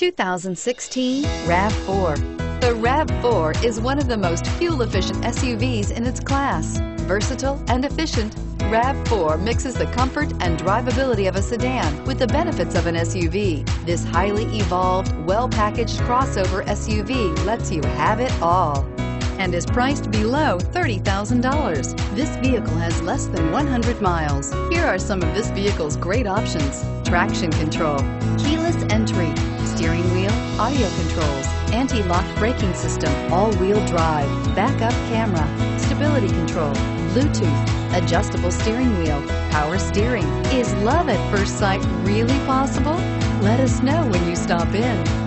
2016 RAV4. The RAV4 is one of the most fuel-efficient SUVs in its class. Versatile and efficient, RAV4 mixes the comfort and drivability of a sedan with the benefits of an SUV. This highly evolved, well-packaged crossover SUV lets you have it all and is priced below $30,000. This vehicle has less than 100 miles. Here are some of this vehicle's great options: traction control, keyless entry, steering wheel audio controls, anti-lock braking system, all-wheel drive, backup camera, stability control, Bluetooth, adjustable steering wheel, power steering. Is love at first sight really possible? Let us know when you stop in.